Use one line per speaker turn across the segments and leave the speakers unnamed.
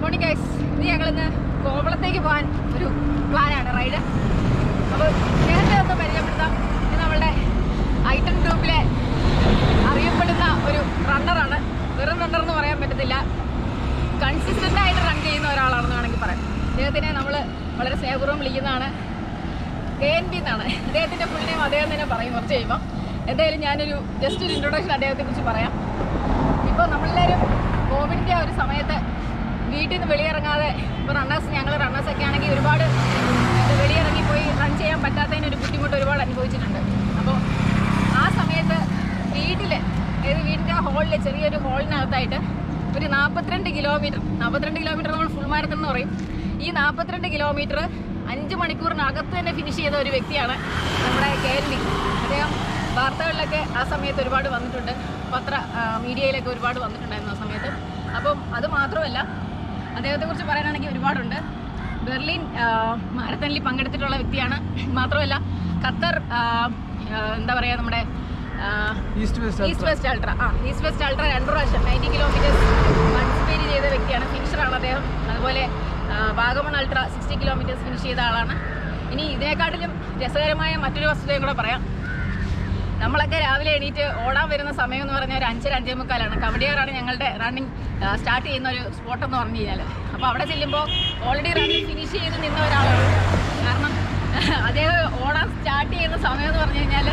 Morning guys, ഇന്ന് ഞങ്ങളിന്ന് കോവളത്തേക്ക് പോകാൻ ഒരു പ്ലാനാണ് റൈഡ്. അപ്പോൾ നേരത്തെ ഒന്ന് പരിചയപ്പെടുത്താം. ഇത് നമ്മളുടെ ഐറ്റം ഗ്രൂപ്പിലെ അറിയപ്പെടുന്ന ഒരു റണ്ണറാണ്. വെറും റണ്ണർ എന്ന് പറയാൻ പറ്റത്തില്ല, കൺസിസ്റ്റൻ്റ് ആയിട്ട് റൺ ചെയ്യുന്ന ഒരാളാണെന്ന് വേണമെങ്കിൽ പറയാം. അദ്ദേഹത്തിനെ നമ്മൾ വളരെ സ്നേഹപൂർവ്വം വിളിക്കുന്നതാണ് KNP എന്നാണ്. അദ്ദേഹത്തിൻ്റെ ഫുൾ നെയിം അദ്ദേഹം തന്നെ പറയും കുറച്ച് കഴിയുമ്പോൾ. എന്തായാലും ഞാനൊരു ജസ്റ്റ് ഒരു ഇൻട്രൊഡക്ഷൻ അദ്ദേഹത്തെക്കുറിച്ച് പറയാം. ഇപ്പോൾ നമ്മളെല്ലാവരും കോവിഡിൻ്റെ ആ ഒരു സമയത്ത് വീട്ടിൽ നിന്ന് വെളിയിറങ്ങാതെ, ഇപ്പോൾ ഞങ്ങൾ റണ്ണേഴ്സൊക്കെ ആണെങ്കിൽ ഒരുപാട് വെളിയിറങ്ങിപ്പോയി റൺ ചെയ്യാൻ പറ്റാത്തതിനൊരു ബുദ്ധിമുട്ട് ഒരുപാട് അനുഭവിച്ചിട്ടുണ്ട്. അപ്പോൾ ആ സമയത്ത് വീട്ടിൻ്റെ ആ ഹോളിൽ, ചെറിയൊരു ഹോളിനകത്തായിട്ട് ഒരു 42 കിലോമീറ്റർ നമ്മൾ ഫുൾ മാരത്തൺ എന്ന് പറയും. ഈ 42 കിലോമീറ്റർ 5 മണിക്കൂറിനകത്ത് തന്നെ ഫിനിഷ് ചെയ്ത ഒരു വ്യക്തിയാണ് നമ്മുടെ KNP. അദ്ദേഹം വാർത്തകളിലൊക്കെ ആ സമയത്ത് ഒരുപാട് വന്നിട്ടുണ്ട്, മീഡിയയിലൊക്കെ ഒരുപാട് വന്നിട്ടുണ്ടായിരുന്നു ആ സമയത്ത്. അപ്പം അത് മാത്രമല്ല, അദ്ദേഹത്തെക്കുറിച്ച് പറയാനാണെങ്കിൽ ഒരുപാടുണ്ട്. ബെർലിൻ മാരത്തണിൽ പങ്കെടുത്തിട്ടുള്ള വ്യക്തിയാണ്. മാത്രമല്ല ഖത്തർ എന്താ പറയുക, നമ്മുടെ ഈസ്റ്റ് വെസ്റ്റ് അൾട്ര 2 പ്രാവശ്യം 90 കിലോമീറ്റേഴ്സ് പാർട്ടിസിപ്പേറ്റ് ചെയ്ത വ്യക്തിയാണ്. ഫിനിഷറാണ് അദ്ദേഹം. അതുപോലെ വാഗമൺ അൾട്ര 60 കിലോമീറ്റേഴ്സ് ഫിനിഷ് ചെയ്ത ആളാണ്. ഇനി ഇതിനെക്കാട്ടിലും രസകരമായ മറ്റൊരു വസ്തുതയും കൂടെ പറയാം. നമ്മളൊക്കെ രാവിലെ എണീറ്റ് ഓടാൻ വരുന്ന സമയം എന്ന് പറഞ്ഞാൽ ഒരു 5-5:45 കവടിയാറാണ് ഞങ്ങളുടെ റണ്ണിങ് സ്റ്റാർട്ട് ചെയ്യുന്ന ഒരു സ്പോട്ട് എന്ന് പറഞ്ഞു കഴിഞ്ഞാൽ. അപ്പോൾ അവിടെ ചെല്ലുമ്പോൾ ഓൾറെഡി റണ്ണിങ് ഫിനിഷ് ചെയ്ത് നിന്ന ഒരാളാണ്. കാരണം അദ്ദേഹം ഓടാൻ സ്റ്റാർട്ട് ചെയ്യുന്ന സമയം എന്ന് പറഞ്ഞു കഴിഞ്ഞാൽ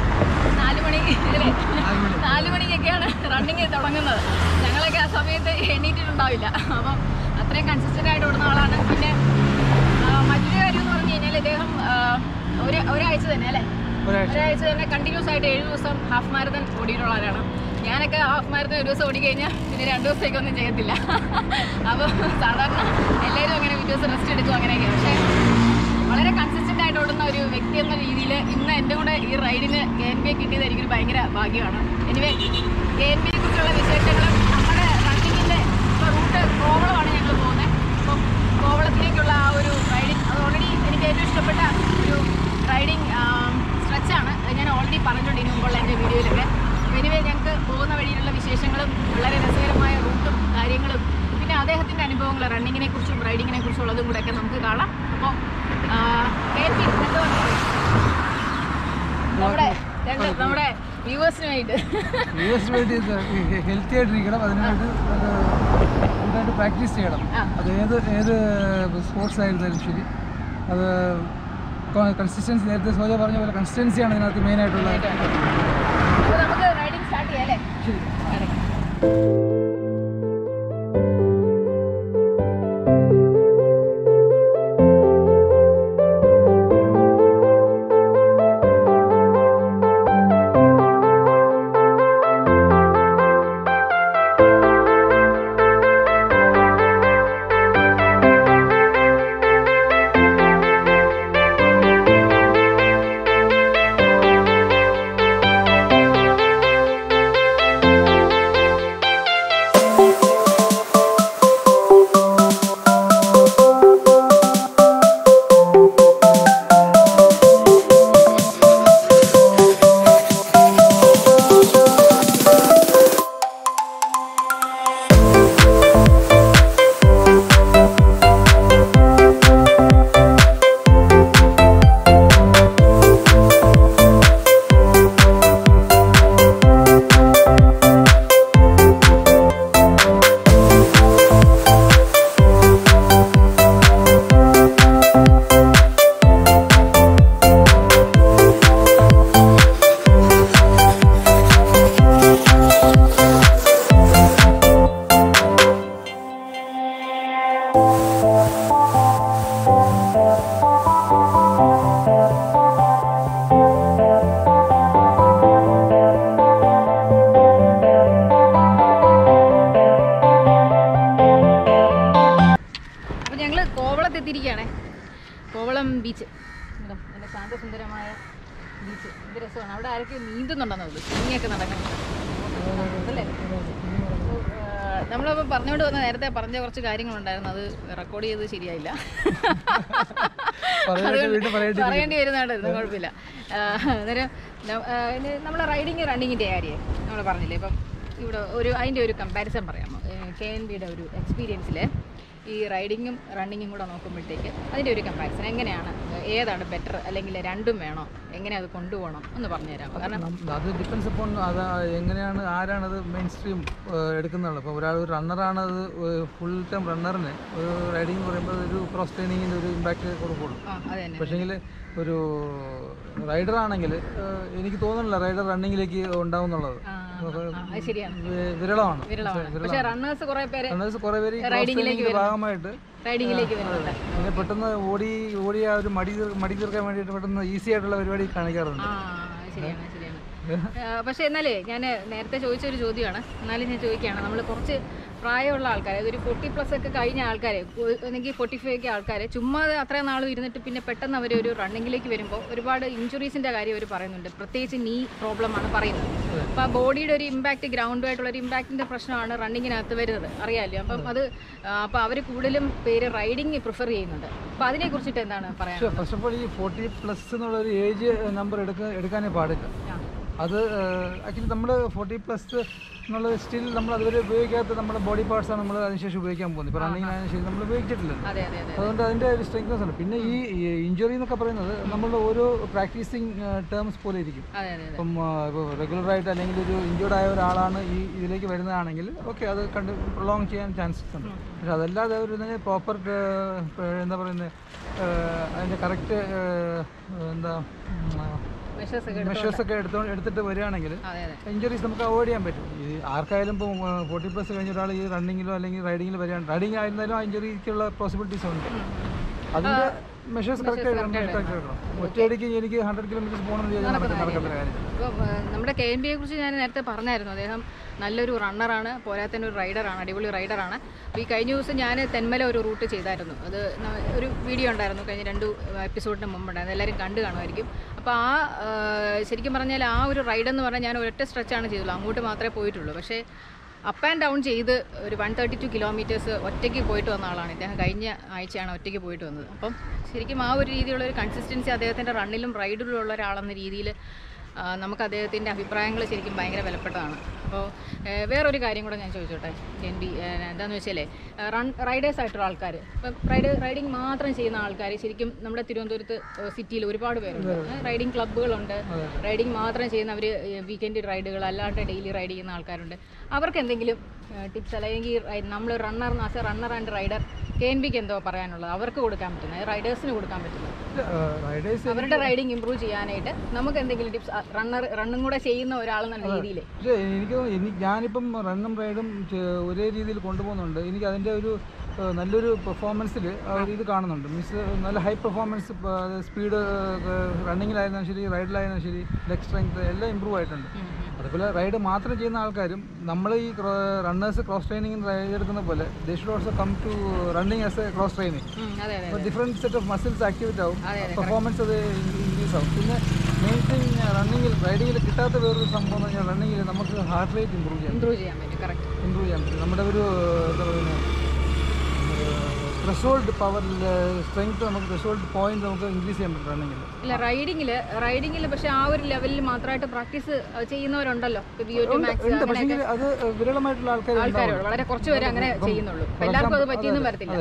4 മണിക്കൊക്കെയാണ് റണ്ണിങ് തുടങ്ങുന്നത്. ഞങ്ങളൊക്കെ ആ സമയത്ത് എണീറ്റിട്ടുണ്ടാവില്ല. അപ്പം അത്രയും കൺസിസ്റ്റൻ്റ് ആയിട്ട് ഓടുന്ന ആളാണ്. പിന്നെ മറ്റൊരു കാര്യം എന്ന് പറഞ്ഞു കഴിഞ്ഞാൽ ഇദ്ദേഹം ഒരാഴ്ച തന്നെ കണ്ടിന്യൂസ് ആയിട്ട് 7 ദിവസം ഹാഫ് മാരത്തൺ ഓടിയിട്ടുള്ള ആളാണ്. ഞാനൊക്കെ ഹാഫ് മാരത്തൺ ഒരു ദിവസം ഓടിക്കഴിഞ്ഞാൽ പിന്നെ 2 ദിവസത്തേക്കൊന്നും ചെയ്യത്തില്ല. അപ്പോൾ സാധാരണ എല്ലാവരും അങ്ങനെ വീഡിയോസ് റെസ്റ്റ് എടുക്കും അങ്ങനെയൊക്കെയാണ്. പക്ഷേ വളരെ കൺസിസ്റ്റൻ്റ് ആയിട്ട് ഓടുന്ന ഒരു വ്യക്തി എന്ന രീതിയിൽ ഇന്ന് എൻ്റെ കൂടെ ഈ റൈഡിന് KNP കിട്ടിയത് എനിക്കൊരു ഭയങ്കര ഭാഗ്യമാണ്. എനിവേ, KNPയെ കുറിച്ചുള്ള വിശേഷങ്ങളും നമ്മുടെ റണ്ണിങ്ങിൻ്റെ ഇപ്പോൾ റൂട്ട് കോവളമാണ് ഞങ്ങൾ പോകുന്നത്. അപ്പം കോവളത്തിലേക്കുള്ള ആ ഒരു റൈഡിങ്, അത് ഓൾറെഡി എനിക്ക് ഏറ്റവും ഇഷ്ടപ്പെട്ട ഒരു റൈഡിങ് സ്ട്രെച്ചാണ്. അത് ഞാൻ ഓൾറെഡി പറഞ്ഞിട്ടുണ്ട് ഇതിന് മുമ്പുള്ള എൻ്റെ വീഡിയോയിലൊക്കെ. അപ്പോൾ എനിവേ, ഞങ്ങൾക്ക് പോകുന്ന വഴിയിലുള്ള വിശേഷങ്ങളും വളരെ രസകരമായ റൂട്ടും കാര്യങ്ങളും പിന്നെ അദ്ദേഹത്തിൻ്റെ അനുഭവങ്ങൾ റണ്ണിങ്ങിനെ കുറിച്ചും റൈഡിങ്ങിനെ കുറിച്ചും ഉള്ളതും കൂടെയൊക്കെ നമുക്ക് കാണാം. അപ്പോൾ നമ്മുടെ വ്യൂവേഴ്സിന് വേണ്ടി
ഹെൽത്തി ആയിട്ടിരിക്കണം, അതിനായിട്ട് നന്നായിട്ട് പ്രാക്ടീസ് ചെയ്യണം. അത് ഏത് സ്പോർട്സ് ആയിരുന്നാലും ശരി, അത് കൺസിസ്റ്റൻസി, നേരത്തെ സോജ പറഞ്ഞ പോലെ കൺസിസ്റ്റൻസിയാണ് ഇതിനകത്ത് മെയിനായിട്ടുള്ളത്.
നമുക്ക് റൈഡിങ് സ്റ്റാർട്ട് ചെയ്യാം അല്ലേ?
ശരി.
കോവളത്തെത്തിയിരിക്കുകയാണേ. കോവളം ബീച്ച്, നല്ല ശാന്തസുന്ദരമായ ബീച്ച്. ഇത് രസമാണ്. അവിടെ ആരൊക്കെ നീന്തുന്നുണ്ടെന്നത്, സ്വിമ്മിങ്ങൊക്കെ നടക്കുന്നുണ്ട് അല്ലേ? നമ്മളിപ്പോൾ പറഞ്ഞുകൊണ്ട് വന്ന നേരത്തെ പറഞ്ഞ കുറച്ച് കാര്യങ്ങളുണ്ടായിരുന്നു, അത് റെക്കോർഡ് ചെയ്ത് ശരിയായില്ല. പറയേണ്ടി വരുന്നതായിരുന്നു, കുഴപ്പമില്ല. അന്നേരം നമ്മൾ റണ്ണിങ്ങിൻ്റെ കാര്യം നമ്മൾ പറഞ്ഞില്ലേ. ഇപ്പം ഇവിടെ അതിൻ്റെ ഒരു കമ്പാരിസൺ പറയാമോ? KNPയുടെ ഒരു എക്സ്പീരിയൻസിൽ ഈ റൈഡിങ്ങും റണ്ണിങ്ങും കൂടെ നോക്കുമ്പോഴത്തേക്ക് അതിൻ്റെ ഒരു കമ്പാരിസൺ എങ്ങനെയാണ്, ഏതാണ് ബെറ്റർ, അല്ലെങ്കിൽ രണ്ടും വേണോ, എങ്ങനെ അത് കൊണ്ടുപോകണം എന്ന് പറഞ്ഞുതരാമോ? കാരണം
അത് ഡിപ്പെൻസ് അപ്പോൾ അത് എങ്ങനെയാണ് ആരാണത് മെയിൻ സ്ട്രീം എടുക്കുന്നുള്ളത്. ഇപ്പോൾ ഒരാൾ ഒരു റണ്ണറാണത് ഫുൾ ടൈം റണ്ണറിന് ഒരു റൈഡിങ് പറയുമ്പോൾ ഒരു ക്രോസ് ട്രെയിനിങ്ങിൻ്റെ ഒരു ഇമ്പാക്റ്റ് കൊടുക്കുള്ളൂ. പക്ഷേങ്കിൽ ഒരു റൈഡർ ആണെങ്കിൽ എനിക്ക് തോന്നുന്നില്ല റൈഡർ റണ്ണിങ്ങിലേക്ക് ഉണ്ടാവും എന്നുള്ളത് വിരളമാണ്. റണ്ണേഴ്സ് കുറെ പേര് ഭാഗമായിട്ട് പിന്നെ പെട്ടെന്ന് ഓടി ആ ഒരു മടി തീർക്കാൻ വേണ്ടിയിട്ട് പെട്ടെന്ന് ഈസി ആയിട്ടുള്ള പരിപാടി കാണിക്കാറുണ്ട്.
പക്ഷെ എന്നാലേ ഞാൻ നേരത്തെ ചോദിച്ചൊരു ചോദ്യമാണ്, എന്നാലും ഞാൻ ചോദിക്കുകയാണ്. നമ്മൾ കുറച്ച് പ്രായമുള്ള ആൾക്കാർ, അതൊരു 40+ ഒക്കെ കഴിഞ്ഞ ആൾക്കാരെ, അല്ലെങ്കിൽ 45 ആൾക്കാരെ ചുമ്മാ അത്രയും നാളും ഇരുന്നിട്ട് പിന്നെ പെട്ടെന്ന് അവർ ഒരു റണ്ണിങ്ങിലേക്ക് വരുമ്പോൾ ഒരുപാട് ഇഞ്ചുറീസിൻ്റെ കാര്യം അവർ പറയുന്നുണ്ട്. പ്രത്യേകിച്ച് നീ പ്രോബ്ലമാണ് പറയുന്നത്. അപ്പോൾ ആ ബോഡിയുടെ ഒരു ഇമ്പാക്റ്റ്, ഗ്രൗണ്ടുമായിട്ടുള്ളൊരു ഇമ്പാക്റ്റിൻ്റെ പ്രശ്നമാണ് റണ്ണിങ്ങിനകത്ത് വരുന്നത്, അറിയാമല്ലോ. അപ്പോൾ അവർ കൂടുതലും പേര് റൈഡിങ് പ്രിഫർ ചെയ്യുന്നുണ്ട്. അപ്പോൾ അതിനെക്കുറിച്ചിട്ട് എന്താണ് പറയാനുള്ളത്?
ഫസ്റ്റ് ഓഫ് ഓൾ ഈ 40+ എന്നുള്ളൊരു ഏജ് നമ്പർ എടുക്കാനേ പാടില്ല. അത് ആക്ച്വലി നമ്മൾ 40+ എന്നുള്ളത് സ്റ്റിൽ നമ്മൾ അതുവരെ ഉപയോഗിക്കാത്ത നമ്മുടെ ബോഡി പാർട്സാണ് നമ്മൾ അതിനുശേഷം ഉപയോഗിക്കാൻ പോകുന്നത്. ഇപ്പോൾ റണ്ണിങ്ങിനായാലും ശരി നമ്മൾ ഉപയോഗിച്ചിട്ടില്ലല്ലോ. അതുകൊണ്ട് അതിൻ്റെ ഒരു സ്ട്രെങ്ത്നെസ് ഉണ്ട്. പിന്നെ ഈ ഇഞ്ചുറി എന്നൊക്കെ പറയുന്നത് നമ്മളുടെ ഓരോ പ്രാക്ടീസിങ് ടേംസ് പോലെ ഇരിക്കും. ഇപ്പം ഇപ്പോൾ റെഗുലറായിട്ട് അല്ലെങ്കിൽ ഒരു ഇഞ്ചുർഡ് ആയ ഒരാളാണ് ഈ ഇതിലേക്ക് വരുന്നതാണെങ്കിൽ ഓക്കെ, അത് പ്രൊലോങ് ചെയ്യാൻ ചാൻസസ് ഉണ്ട്. പക്ഷെ അതല്ലാതെ ഒരു പ്രോപ്പർ എന്താ പറയുന്നത് അതിൻ്റെ കറക്റ്റ് മെഷേഴ്സ് ഒക്കെ എടുത്തിട്ട് വരികയാണെങ്കിൽ ഇഞ്ചുറീസ് നമുക്ക് അവോയ്ഡ് ചെയ്യാൻ പറ്റും. ഈ ആർക്കായാലും ഇപ്പോൾ 40+ കഴിഞ്ഞ ഒരാൾ ഈ റണ്ണിങ്ങിലോ അല്ലെങ്കിൽ റൈഡിങ്ങിലോ വരികയാണ്, റൈഡിങ് ആയിരുന്നാലും ആ ഇഞ്ചുറിക്കുള്ള പോസിബിലിറ്റീസ് ഉണ്ട്. അതിൻ്റെ മെഷേഴ്സ് കറക്റ്റ് എടുക്കണം. ഒറ്റയടിക്ക് എനിക്ക് 100 കിലോമീറ്റേഴ്സ് പോകണമെന്ന് ചോദിച്ചാൽ നടക്കുന്ന കാര്യം.
ഇപ്പോൾ നമ്മുടെ KNP കുറിച്ച് ഞാൻ നേരത്തെ പറഞ്ഞായിരുന്നു. അദ്ദേഹം നല്ലൊരു റണ്ണറാണ്, പോരാത്തന്നെ ഒരു റൈഡറാണ്, അടിപൊളി റൈഡറാണ്. അപ്പോൾ ഈ കഴിഞ്ഞ ദിവസം ഞാൻ തെന്മല ഒരു റൂട്ട് ചെയ്തായിരുന്നു. അത് ഒരു വീഡിയോ ഉണ്ടായിരുന്നു, കഴിഞ്ഞ 2 എപ്പിസോഡിന് മുമ്പുണ്ടായിരുന്നു, എല്ലാവരും കണ്ടു കാണുമായിരിക്കും. അപ്പോൾ ശരിക്കും പറഞ്ഞാൽ ആ ഒരു റൈഡെന്ന് പറഞ്ഞാൽ ഞാൻ ഒരൊറ്റ സ്ട്രെച്ചാണ് ചെയ്തുള്ളൂ, അങ്ങോട്ട് മാത്രമേ പോയിട്ടുള്ളൂ. പക്ഷേ അപ്പ് ആൻഡ് ഡൗൺ ചെയ്ത് ഒരു 132 കിലോമീറ്റേഴ്സ് ഒറ്റയ്ക്ക് പോയിട്ട് വന്ന ആളാണ് ഇദ്ദേഹം. കഴിഞ്ഞ ആഴ്ചയാണ് ഒറ്റയ്ക്ക് പോയിട്ട് വന്നത്. അപ്പം ശരിക്കും ആ ഒരു രീതിയിലുള്ള ഒരു കൺസിസ്റ്റൻസി അദ്ദേഹത്തിൻ്റെ റണ്ണിലും റൈഡിലും ഉള്ള ഒരാളെന്ന രീതിയിൽ നമുക്ക് അദ്ദേഹത്തിൻ്റെ അഭിപ്രായങ്ങൾ ശരിക്കും ഭയങ്കര വിലപ്പെട്ടതാണ്. അപ്പോൾ വേറൊരു കാര്യം കൂടെ ഞാൻ ചോദിച്ചോട്ടെ KNP, എന്താണെന്ന് വെച്ചാലേ റൈഡേഴ്സായിട്ടുള്ള ആൾക്കാർ, ഇപ്പം റൈഡിങ് മാത്രം ചെയ്യുന്ന ആൾക്കാർ ശരിക്കും നമ്മുടെ തിരുവനന്തപുരത്ത് സിറ്റിയിൽ ഒരുപാട് പേരുണ്ട്. റൈഡിങ് ക്ലബ്ബുകളുണ്ട്, റൈഡിങ് മാത്രം ചെയ്യുന്നവർ, വീക്കെൻഡ് റൈഡുകൾ, അല്ലാണ്ട് ഡെയിലി റൈഡ് ചെയ്യുന്ന ആൾക്കാരുണ്ട്. അവർക്ക് എന്തെങ്കിലും ടിപ്സ് അല്ലെങ്കിൽ നമ്മൾ റണ്ണർ ആൻഡ് റൈഡർ KNPക്ക് എന്തോ പറയാനുള്ളത് അവർക്ക് കൊടുക്കാൻ പറ്റുന്നത്, റൈഡേഴ്സിന് കൊടുക്കാൻ പറ്റുന്നത്, അവരുടെ റൈഡിങ് ഇമ്പ്രൂവ് ചെയ്യാനായിട്ട് നമുക്ക് എന്തെങ്കിലും ടിപ്സ്, റണ്ണും കൂടെ ചെയ്യുന്ന ഒരാളെന്നുള്ള രീതിയിൽ?
ഞാനിപ്പം റണ്ണും റൈഡും ഒരേ രീതിയിൽ കൊണ്ടുപോകുന്നുണ്ട്. എനിക്ക് അതിൻ്റെ ഒരു നല്ലൊരു പെർഫോമൻസിൽ ഇത് കാണുന്നുണ്ട്. മീൻസ് നല്ല ഹൈ പെർഫോമൻസ്, സ്പീഡ് റണ്ണിങ്ങിലായിരുന്നാലും ശരി റൈഡിലായിരുന്നാലും ശരി ലെഗ് സ്ട്രെങ്ത് എല്ലാം ഇമ്പ്രൂവ് ആയിട്ടുണ്ട്. അതുപോലെ റൈഡ് മാത്രം ചെയ്യുന്ന ആൾക്കാരും നമ്മൾ ഈ റണ്ണേഴ്സ് ക്രോസ് ട്രെയിനിങ് റൈഡ് എടുക്കുന്ന പോലെ they should also come to running as a cross training. അപ്പോൾ different set of muscles activate ആവും, പെർഫോമൻസ് അത് ഇൻക്രീസ് ആവും. പിന്നെ മെയിൻ തിങ് റണ്ണിങ്ങിൽ റൈഡിങ്ങിൽ കിട്ടാത്ത വേറൊരു സംഭവം എന്ന് പറഞ്ഞാൽ റണ്ണിങ്ങിൽ നമുക്ക് ഹാർട്ട് റേറ്റ് ഇമ്പ്രൂവ് ചെയ്യാൻ പറ്റും. നമ്മുടെ ഒരു എന്താ പറയുന്നത് ത്രെഷോൾഡ് പവർ സ്ട്രെങ്ത്, നമുക്ക് ത്രെഷോൾഡ് പോയിന്റ് നമുക്ക് ഇൻക്രീസ് ചെയ്യാൻ പറ്റും റണ്ണിങ്ങിൽ.
ഇല്ല റൈഡിങ്ങിൽ പക്ഷെ ആ ഒരു ലെവലിൽ മാത്രമായിട്ട് പ്രാക്ടീസ് ചെയ്യുന്നവരുണ്ടല്ലോ.
പക്ഷേ അത് വിരളമായിട്ടുള്ള ആൾക്കാർ,
വളരെ കുറച്ച് പേര് അങ്ങനെ ചെയ്യുന്നുള്ളൂ. എല്ലാവർക്കും അത് പറ്റിയൊന്നും വരത്തില്ല.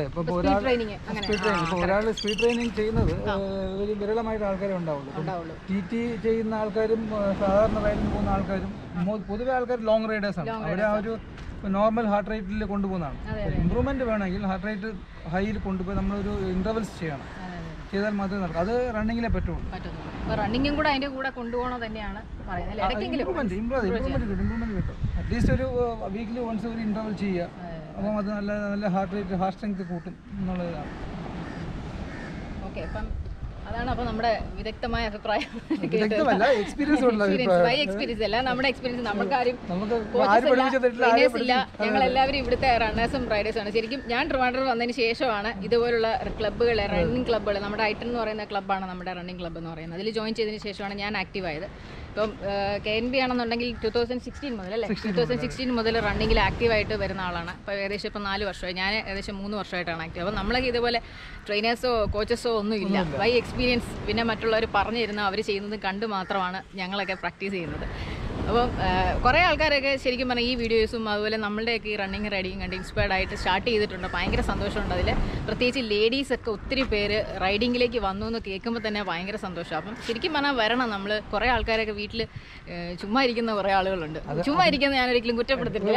ഒരാൾ സ്പീഡ് ട്രെയിനിങ് ചെയ്യുന്നത് വലിയ വിരളമായിട്ട് ആൾക്കാരെ ഉണ്ടാവുള്ളൂ. TT ചെയ്യുന്ന ആൾക്കാരും സാധാരണ റൈഡിന് പോകുന്ന ആൾക്കാരും പൊതുവെ ആൾക്കാർ ലോങ് റൈഡേഴ്സാണ്. അവരെ ആ ഒരു നോർമൽ ഹാർട്ട് റേറ്റിൽ കൊണ്ടുപോകുന്നതാണ്. ഇമ്പ്രൂവ്മെന്റ് വേണമെങ്കിൽ ഹാർട്ട് റേറ്റ് ഹൈയിൽ കൊണ്ടുപോയി നമ്മളൊരു ഇന്റർവൽസ് ചെയ്യണം, ചെയ്താൽ മാത്രമേ നടക്കും. അത് റണ്ണിങ്ങിലേ പറ്റുള്ളൂ.
റണ്ണിങ്ങും കൂടെ അതിന്റെ കൂടെ കൊണ്ടുപോകണം തന്നെയാണ് പറയുന്നത്.
ഇമ്പ്രൂവ്മെന്റ് കിട്ടും. അറ്റ്ലീസ്റ്റ് ഒരു വീക്കിലി വൺസ് ഒരു ഇന്റർവൽ ചെയ്യുക. അപ്പം അത് നല്ല ഹാർട്ട് റേറ്റ്, ഹാർട്ട് സ്ട്രെങ്ത് കൂട്ടും എന്നുള്ളതാണ്.
ഓക്കെ, അപ്പം അതാണ് അപ്പോൾ നമ്മുടെ വിദഗ്ധമായ അഭിപ്രായം. എക്സ്പീരിയൻസ് അല്ല, നമ്മുടെ എക്സ്പീരിയൻസ്. നമുക്കാരും ഇല്ല, ഞങ്ങളെല്ലാവരും ഇവിടുത്തെ റണ്ണേഴ്സും റൈഡേഴ്സുമാണ്. ശരിക്കും ഞാൻ ട്രിവാൻഡ്രം വന്നതിന് ശേഷമാണ് ഇതുപോലുള്ള ക്ലബ്ബുകൾ, റണ്ണിങ് ക്ലബ്ബുകൾ, നമ്മുടെ ഐറ്റൻ എന്ന് പറയുന്ന ക്ലബ്ബാണ് നമ്മുടെ റണ്ണിങ് ക്ലബ്ബ് എന്ന് പറയുന്നത്. അതിൽ ജോയിൻ ചെയ്തതിന് ശേഷമാണ് ഞാൻ ആക്റ്റീവ് ആയത്. ഇപ്പം KNP ആണെന്നുണ്ടെങ്കിൽ 2016 മുതൽ അല്ലേ, 2016 മുതൽ റണ്ണിങ്ങിൽ ആക്റ്റീവായിട്ട് വരുന്ന ആളാണ്. അപ്പോൾ ഏകദേശം ഇപ്പം 4 വർഷമായി, ഞാൻ ഏകദേശം 3 വർഷമായിട്ടാണ് ആക്റ്റീവ്. അപ്പോൾ നമ്മളൊക്കെ ഇതുപോലെ ട്രെയിനേഴ്സോ കോച്ചസോ ഒന്നും ഇല്ല, ബൈ എക്സ്പീരിയൻസ്. പിന്നെ മറ്റുള്ളവർ പറഞ്ഞു തരുന്ന അവർ ചെയ്യുന്നത് കണ്ട് മാത്രമാണ് ഞങ്ങളൊക്കെ പ്രാക്ടീസ് ചെയ്യുന്നത്. അപ്പം കുറേ ആൾക്കാരൊക്കെ ശരിക്കും പറഞ്ഞാൽ ഈ വീഡിയോസും അതുപോലെ നമ്മളുടെയൊക്കെ ഈ റണ്ണിങ് റൈഡിങ് കണ്ട് ഇൻസ്പയർഡ് ആയിട്ട് സ്റ്റാർട്ട് ചെയ്തിട്ടുണ്ട്. ഭയങ്കര സന്തോഷമുണ്ട് അതിൽ. പ്രത്യേകിച്ച് ലേഡീസൊക്കെ ഒത്തിരി പേര് റൈഡിങ്ങിലേക്ക് വന്നു എന്ന് കേൾക്കുമ്പോൾ തന്നെ ഭയങ്കര സന്തോഷം. അപ്പം ശരിക്കും പറഞ്ഞാൽ വരണം. നമ്മൾ കുറേ ആൾക്കാരൊക്കെ വീട്ടിൽ ചുമ്മാ ഇരിക്കുന്ന കുറേ ആളുകളുണ്ട്. ചുമ്മാ ഇരിക്കുന്ന ഞാൻ ഒരിക്കലും കുറ്റപ്പെടുത്തില്ല.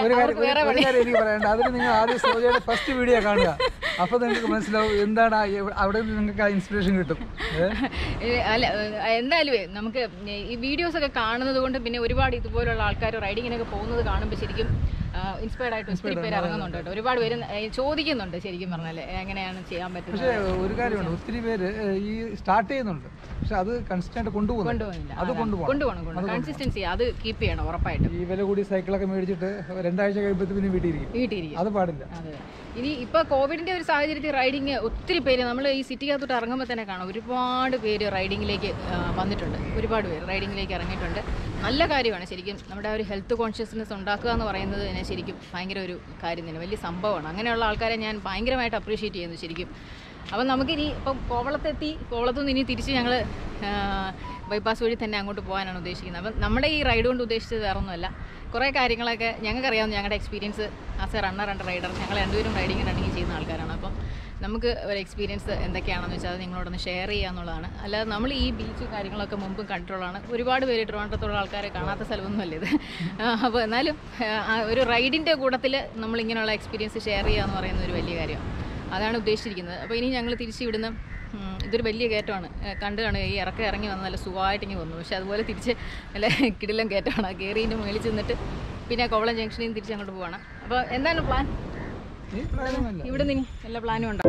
ഫസ്റ്റ് വീഡിയോ കാണുക, അപ്പോൾ നിങ്ങൾക്ക് മനസ്സിലാവും എന്താണ് അവിടെ നിങ്ങൾക്ക് ആ ഇൻസ്പിറേഷൻ കിട്ടും.
അല്ല എന്തായാലും നമുക്ക് ഈ വീഡിയോസൊക്കെ കാണുന്നത് കൊണ്ട് പിന്നെ ഒരുപാട് ഇതുപോലുള്ള ആൾക്കാർ റൈഡിങ്ങിനൊക്കെ പോകുന്നത് കാണുമ്പോൾ ശരിക്കും ഇൻസ്പയർഡ് ആയിട്ട് ഒത്തിരി പേര് ഇറങ്ങുന്നുണ്ട് കേട്ടോ. ഒരുപാട് പേര് ചോദിക്കുന്നുണ്ട് ശരിക്കും പറഞ്ഞാൽ എങ്ങനെയാണ് ചെയ്യാൻ പറ്റുന്നത്.
പക്ഷേ ഒരു കാര്യമുണ്ട്, ഒത്തിരി പേര് ഈ സ്റ്റാർട്ട് ചെയ്യുന്നുണ്ട്, പക്ഷെ അത് കൺസിസ്റ്റന്റ് കൊണ്ടുപോകണം.
കൺസിസ്റ്റൻസി അത് കീപ്പ് ചെയ്യണം ഉറപ്പായിട്ടും.
ഈ വില കൂടി സൈക്കിളൊക്കെ മേടിച്ചിട്ട് 2 ആഴ്ച കഴിയുമ്പോൾ പിന്നെ വീട്ടിലിരിക്കും, അത് പാടില്ല.
അതെ. ഇനി ഇപ്പോൾ കോവിഡിൻ്റെ ഒരു സാഹചര്യത്തിൽ റൈഡിങ് ഒത്തിരി പേര് നമ്മൾ ഈ സിറ്റിക്കകത്തോട്ട് ഇറങ്ങുമ്പോൾ തന്നെ കാണാം ഒരുപാട് പേര് റൈഡിങ്ങിലേക്ക് വന്നിട്ടുണ്ട്. ഒരുപാട് പേര് റൈഡിങ്ങിലേക്ക് ഇറങ്ങിയിട്ടുണ്ട്. നല്ല കാര്യമാണ് ശരിക്കും. നമ്മുടെ ഒരു ഹെൽത്ത് കോൺഷ്യസ്നെസ് ഉണ്ടാക്കുക എന്ന് പറയുന്നത് തന്നെ ശരിക്കും ഭയങ്കര ഒരു കാര്യം തന്നെ, വലിയ സംഭവമാണ്. അങ്ങനെയുള്ള ആൾക്കാരെ ഞാൻ ഭയങ്കരമായിട്ട് അപ്രീഷിയേറ്റ് ചെയ്യുന്നു ശരിക്കും. അപ്പം നമുക്കിനി ഇപ്പം കോവളത്തു നിന്ന് ഇനി തിരിച്ച് ഞങ്ങൾ ബൈപ്പാസ് വഴി തന്നെ അങ്ങോട്ട് പോകാനാണ് ഉദ്ദേശിക്കുന്നത്. അപ്പം നമ്മുടെ ഈ റൈഡ് കൊണ്ട് ഉദ്ദേശിച്ചത് വേറെ ഒന്നുമല്ല, കുറേ കാര്യങ്ങളൊക്കെ ഞങ്ങൾക്കറിയാവുന്ന ഞങ്ങളുടെ experience as a runner and rider, ഞങ്ങൾ രണ്ടുപേരും റണ്ണിങ് ചെയ്യുന്ന ആൾക്കാരാണ്. അപ്പം നമുക്ക് ഒരു എക്സ്പീരിയൻസ് എന്തൊക്കെയാണെന്ന് വെച്ചാൽ അത് നിങ്ങളോടൊന്ന് ഷെയർ ചെയ്യുക എന്നുള്ളതാണ്. അല്ലാതെ നമ്മൾ ഈ ബീച്ച് കാര്യങ്ങളൊക്കെ മുമ്പും കണ്ടിട്ടുള്ളതാണ്. ഒരുപാട് പേര് ട്രിവാൻഡ്രത്തുള്ള ആൾക്കാരെ കാണാത്ത സ്ഥലമൊന്നുമല്ല ഇത്. അപ്പോൾ എന്നാലും ഒരു റൈഡിൻ്റെ കൂട്ടത്തിൽ നമ്മളിങ്ങനെയുള്ള എക്സ്പീരിയൻസ് ഷെയർ ചെയ്യുക എന്ന് പറയുന്നത് ഒരു വലിയ കാര്യമാണ്. അതാണ് ഉദ്ദേശിച്ചിരിക്കുന്നത്. അപ്പോൾ ഇനി ഞങ്ങൾ തിരിച്ച് ഇവിടുന്ന് ഇതൊരു വലിയ കയറ്റമാണ്, കണ്ടു കാണുക. ഈ ഇറങ്ങി വന്ന് നല്ല സുഖമായിട്ടിങ്ങി വന്നു. പക്ഷെ അതുപോലെ തിരിച്ച് നല്ല കിടിലം കയറ്റമാണ്. കയറിൻ്റെ മേളിൽ ചെന്നിട്ട് പിന്നെ കോവളം ജംഗ്ഷനിൽ നിന്ന് തിരിച്ച് അങ്ങോട്ട് പോവാണ്. അപ്പോൾ എന്താണ് പ്ലാൻ? ഇവിടെ നിന്ന് എല്ലാ പ്ലാനും ഉണ്ടാവും.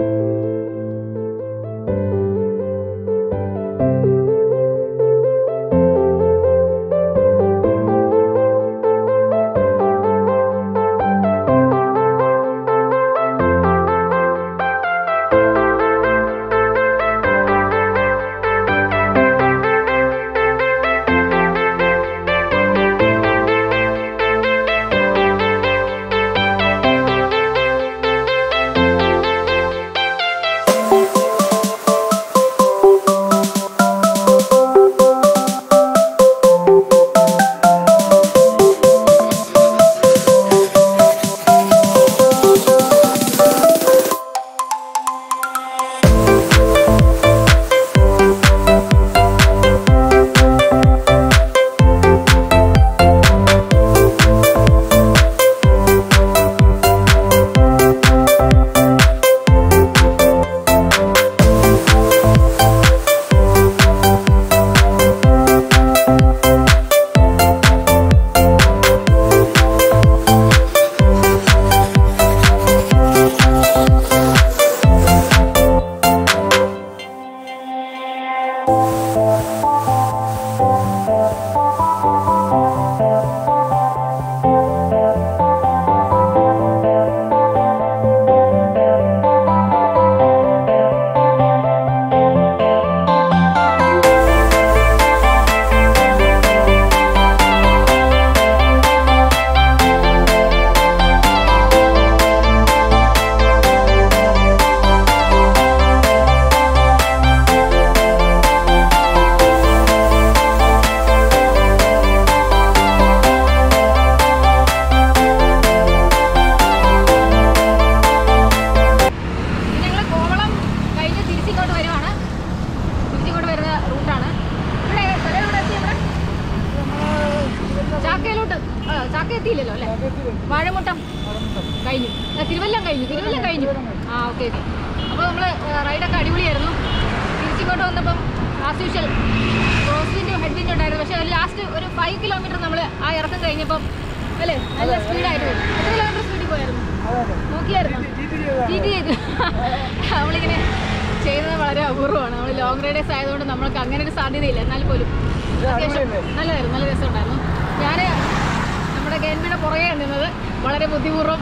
ചാക്കയെത്തിയില്ലല്ലോ അല്ലേ? വാഴമുട്ടം കഴിഞ്ഞു, തിരുവല്ലം കഴിഞ്ഞു. ആ ഓക്കെ. അപ്പോൾ നമ്മൾ റൈഡൊക്കെ അടിപൊളിയായിരുന്നു. തിരിച്ചിങ്ങോട്ട് വന്നപ്പം ആസ് യൂഷ്വൽ ക്രോസ് വിൻഡും ഹെഡ് വിൻഡും ഉണ്ടായിരുന്നു. പക്ഷേ ലാസ്റ്റ് ഒരു 5 കിലോമീറ്റർ നമ്മൾ ആ ഇറക്കം കഴിഞ്ഞപ്പം അല്ലേ നല്ല സ്പീഡായിട്ട് വരും. എത്ര കിലോമീറ്റർ സ്പീഡിൽ പോയായിരുന്നു നോക്കിയായിരുന്നു? ചീറ്റ് ചെയ്തു. നമ്മളിങ്ങനെ ചെയ്യുന്നത് വളരെ അപൂർവമാണ്. നമ്മൾ ലോങ് റൈഡേഴ്സ് ആയതുകൊണ്ട് നമ്മൾക്ക് അങ്ങനെ ഒരു സാധ്യതയില്ല. എന്നാൽ പോലും അത്യാവശ്യം നല്ലതായിരുന്നു, നല്ല രസമുണ്ടായിരുന്നു. ഞാൻ നമ്മുടെ KNPയുടെ പുറകെ നിന്നത് വളരെ ബുദ്ധിപൂർവ്വം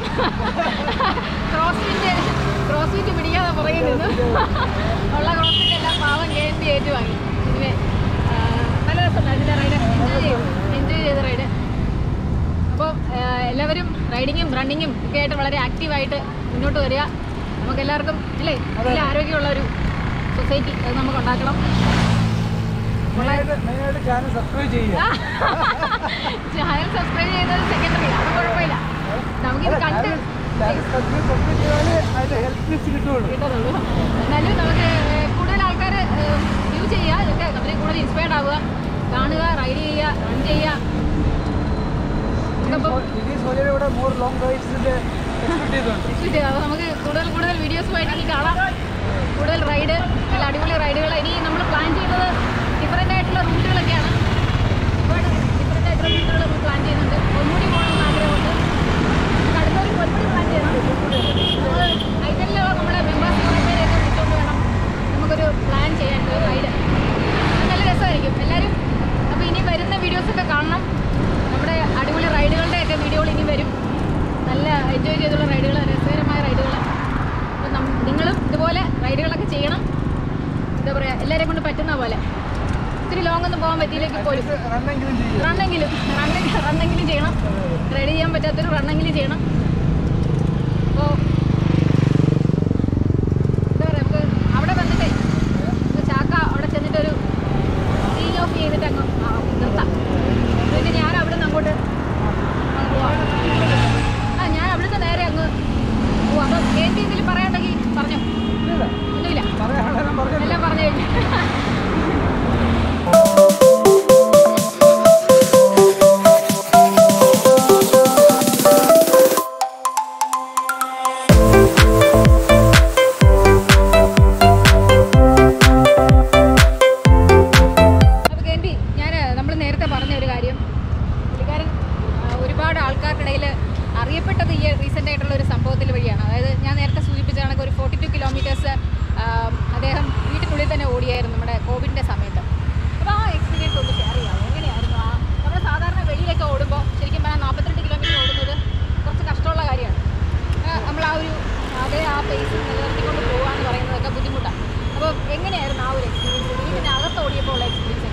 ക്രോസ് ഫിറ്റ് പിടിക്കാതെ പുറകെ നിന്നു. ഉള്ള ക്രോസ് ഫിറ്റ് എല്ലാം പാവം KNP ഏറ്റുവാങ്ങി. ഇതിന് നല്ല രസമുണ്ടായിരുന്നു റൈഡ്, എൻജോയ് ചെയ്ത റൈഡ്. അപ്പോൾ എല്ലാവരും റൈഡിങ്ങും റണ്ണിങ്ങും ഒക്കെ ആയിട്ട് വളരെ ആക്റ്റീവായിട്ട് മുന്നോട്ട് വരിക. നമുക്കെല്ലാവർക്കും അല്ലേ നല്ല ആരോഗ്യമുള്ള ഒരു സൊസൈറ്റി അത് നമുക്ക് ഉണ്ടാക്കണം.
മെയിനായിട്ട് ചാനൽ സബ്സ്ക്രൈബ് ചെയ്യുക.
ചാനൽ സബ്സ്ക്രൈബ് ചെയ്യുന്നത് സെക്കൻഡറി, അത് കുഴപ്പമില്ല. നമുക്കിത് കണ്ട് കിട്ടുള്ളൂ. എന്നാലും നമുക്ക് കൂടുതൽ ആൾക്കാർ വ്യൂ ചെയ്യുക, ഇതൊക്കെ നമ്മൾ കൂടുതൽ ഇൻസ്പയർഡ് ആവുക, കാണുക, റൈഡ് ചെയ്യുക, റൺ ചെയ്യുക. അപ്പോൾ നമുക്ക് കൂടുതൽ വീഡിയോസുമായിട്ട് ഇനി കാണാം. കൂടുതൽ റൈഡ്, നല്ല അടിപൊളി റൈഡുകൾ. ഇനി നമ്മൾ പ്ലാൻ ചെയ്യുന്നത് ഡിഫറെൻ്റ് ആയിട്ടുള്ള റൂട്ടുകളൊക്കെയാണ്. ഒരുപാട് ഡിഫറെൻ്റ് ആയിട്ടുള്ള റൂട്ടുകൾ നമ്മൾ പ്ലാൻ ചെയ്യുന്നുണ്ട്. ഒന്നുകൂടി പോകണമെന്ന് ആഗ്രഹമുണ്ട്. അടുത്തൊരു ഒന്നുകൂടി പ്ലാൻ ചെയ്യണം. നമ്മൾ ഐറ്റലിലുള്ള നമ്മുടെ മെമ്പേഴ്സിനെയൊക്കെ വിളിച്ചുകൊണ്ട് വേണം നമുക്കൊരു പ്ലാൻ ചെയ്യാൻ, ഒരു റൈഡ്. നല്ല രസമായിരിക്കും എല്ലാവരും. അപ്പോൾ ഇനി വരുന്ന വീഡിയോസൊക്കെ കാണണം. നമ്മുടെ അടിപൊളി റൈഡുകളുടെയൊക്കെ വീഡിയോകൾ ഇനി വരും. നല്ല എൻജോയ് ചെയ്തുള്ള റൈഡുകൾ, രസകരമായ റൈഡുകൾ. അപ്പോൾ നിങ്ങളും ഇതുപോലെ റൈഡുകളൊക്കെ ചെയ്യണം. എന്താ പറയുക, എല്ലാവരെയും കൊണ്ട് പറ്റുന്ന പോലെ. ഒത്തിരി ലോങ് ഒന്നും പോകാൻ പറ്റിയില്ലെങ്കിൽ പോലും റണ്ണെങ്കിലും ചെയ്യണം. റൈഡ് ചെയ്യാൻ പറ്റാത്തൊരു റണ്ണെങ്കിലും ചെയ്യണം. അപ്പോൾ എന്താ പറയുക, നമുക്ക് അവിടെ വന്നിട്ടേ ചാക്ക അവിടെ ചെന്നിട്ടൊരു സീൻ ഓഫ് ചെയ്തിട്ട് അങ്ങ് നിർത്താം. പിന്നെ ഞാൻ അവിടെ നിന്ന് അങ്ങോട്ട് പോവാം. ഞാൻ അവിടുന്ന് നേരെ അങ്ങ് പോവാം. അപ്പോൾ എന്തെങ്കിലും പറയാനുണ്ടെങ്കിൽ പറഞ്ഞോ. ഒന്നുമില്ല, എല്ലാം പറഞ്ഞു കഴിഞ്ഞു. അറിയപ്പെട്ടത് ഈ റീസെൻ്റ് ആയിട്ടുള്ള ഒരു സംഭവത്തിൽ വഴിയാണ്. അതായത് ഞാൻ നേരത്തെ സൂചിപ്പിച്ച കണക്ക് ഒരു 42 കിലോമീറ്റേഴ്സ് അദ്ദേഹം വീട്ടിനുള്ളിൽ തന്നെ ഓടിയായിരുന്നു നമ്മുടെ കോവിഡിൻ്റെ സമയത്ത്. അപ്പോൾ ആ എക്സ്പീരിയൻസ് ഒന്ന് ഷെയർ ചെയ്യാം. എങ്ങനെയായിരുന്നു നമ്മൾ സാധാരണ വെളിയിലൊക്കെ ഓടുമ്പോൾ ശരിക്കും പറഞ്ഞാൽ 42 കിലോമീറ്റർ ഓടുന്നത് കുറച്ച് കഷ്ടമുള്ള കാര്യമാണ്. നമ്മൾ ആ പേസ് നിലനിർത്തിക്കൊണ്ട് പോകുക എന്ന് പറയുന്നതൊക്കെ ബുദ്ധിമുട്ടാണ്. അപ്പോൾ എങ്ങനെയായിരുന്നു ആ ഒരു എക്സ്പീരിയൻസ്, വീട്ടിനകത്ത് ഓടിയപ്പോൾ ഉള്ള എക്സ്പീരിയൻസ്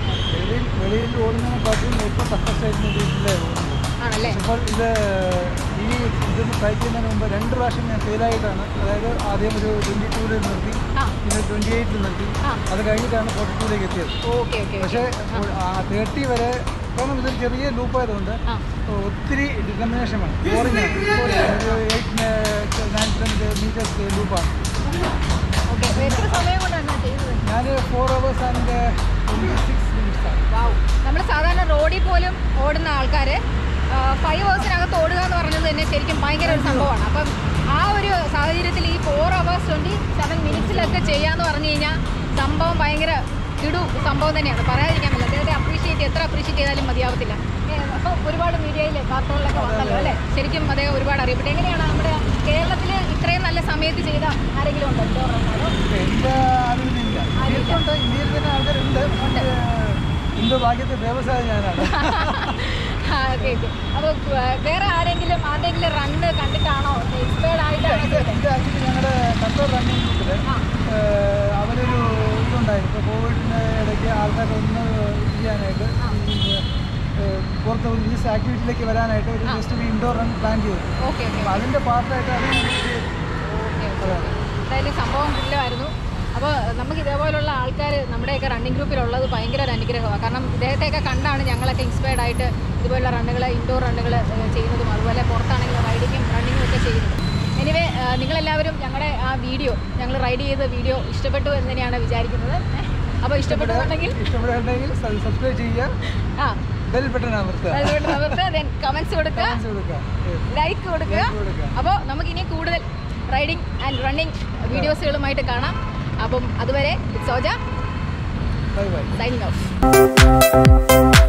എങ്ങനെയായിരുന്നു? ആണല്ലേ.
ഇപ്പോൾ ഇതൊന്ന് ട്രൈ ചെയ്യുന്നതിന് മുമ്പ് 2 പ്രാവശ്യം ഞാൻ ഫെയിലായിട്ടാണ്. അതായത് ആദ്യം ഒരു 22 നിർത്തി, പിന്നെ 28 നിർത്തി, അത് കഴിഞ്ഞിട്ടാണ് 42ലേക്ക് എത്തിയത്. പക്ഷേ 30 വരെ കാരണം ഇതൊരു ചെറിയ ലൂപ്പായതുകൊണ്ട് ഒത്തിരി ഡിറ്റർമിനേഷനാണ്, ബോറിംഗാണ്. ഒരു 8-9 കിലോമീറ്റേഴ്സ് ലൂപ്പാണ്. ഞാൻ 4 hours and 26 minutes ആണ്.
നമ്മൾ സാധാരണ റോഡിൽ പോലും ഓടുന്ന ആൾക്കാർ 5 hours ഓടുക എന്ന് പറഞ്ഞത് തന്നെ ശരിക്കും ഭയങ്കര ഒരു സംഭവമാണ്. അപ്പം ആ ഒരു സാഹചര്യത്തിൽ ഈ 4 hours 27 minutes ചെയ്യാന്ന് പറഞ്ഞു കഴിഞ്ഞാൽ സംഭവം ഭയങ്കര സംഭവം തന്നെയാണ്, പറയാതിരിക്കാൻ പറ്റില്ല. അദ്ദേഹത്തെ എത്ര അപ്രീഷിയേറ്റ് ചെയ്താലും മതിയാവത്തില്ല. അപ്പോൾ ഒരുപാട് മീഡിയയിൽ വാർത്തകളിലൊക്കെ വന്നല്ലോ അല്ലേ. ശരിക്കും അദ്ദേഹം ഒരുപാട് അറിയപ്പെട്ടു. എങ്ങനെയാണ് നമ്മുടെ കേരളത്തിൽ ഇത്രയും നല്ല സമയത്ത് ചെയ്ത ആരെങ്കിലും ഉണ്ടോ?
എന്റെ ഭാഗ്യത്തെ വ്യവസായം ഞാനാണ്.
അപ്പോൾ വേറെ ആരെങ്കിലും റണ്ണ് കണ്ടിട്ടാണോ ഇൻസ്പയർഡ് ആയിട്ടാണോ?
ഞങ്ങളുടെ കട്ടർ റണ്ണിങ് ഗ്രൂപ്പിൽ അവരൊരു ഇതുണ്ടായിരുന്നു. ഇപ്പോൾ കോവിഡിൻ്റെ ഇടയ്ക്ക് ആൾക്കാരെ ഒന്ന് ചെയ്യാനായിട്ട് പുറത്ത് ഈ ആക്ടിവിറ്റിയിലേക്ക് വരാനായിട്ട് ഒരു ജസ്റ്റ് ഒരു ഇൻഡോർ റൺ പ്ലാൻ ചെയ്തു. അപ്പോൾ അതിൻ്റെ പാർട്ടായിട്ട്
എന്തായാലും സംഭവം കിട്ടില്ലായിരുന്നു. അപ്പോൾ നമുക്ക് ഇതേപോലുള്ള ആൾക്കാർ നമ്മുടെയൊക്കെ റണ്ണിങ് ഗ്രൂപ്പിലുള്ളത് ഭയങ്കര ഒരു അനുഗ്രഹമാണ്. കാരണം ഇദ്ദേഹത്തെയൊക്കെ കണ്ടാണ് ഞങ്ങളൊക്കെ ഇൻസ്പയർഡ് ആയിട്ട് ഇതുപോലുള്ള റണ്ണുകൾ, ഇൻഡോർ റണ്ണുകൾ ചെയ്യുന്നതും അതുപോലെ പുറത്താണെങ്കിൽ റൈഡിങ്ങും റണ്ണിങ്ങും ഒക്കെ ചെയ്യുന്നത്. എനിവേ നിങ്ങളെല്ലാവരും ഞങ്ങളുടെ ആ വീഡിയോ, ഞങ്ങൾ റൈഡ് ചെയ്ത വീഡിയോ ഇഷ്ടപ്പെട്ടു എന്ന് തന്നെയാണ് വിചാരിക്കുന്നത്. അപ്പോൾ ഇഷ്ടപ്പെടുന്നുണ്ടെങ്കിൽ
സബ്സ്ക്രൈബ് ചെയ്യുക, ബെൽ ബട്ടൺ അമർത്തുക,
കമൻറ്റ്സ് കൊടുക്കുക, ലൈക്ക് കൊടുക്കുക. അപ്പോൾ നമുക്കിനി കൂടുതൽ റൈഡിങ് ആൻഡ് റണ്ണിങ് വീഡിയോസുകളുമായിട്ട് കാണാം. അപ്പം അതുവരെ സോജ സൈനിങ് ഓഫ്.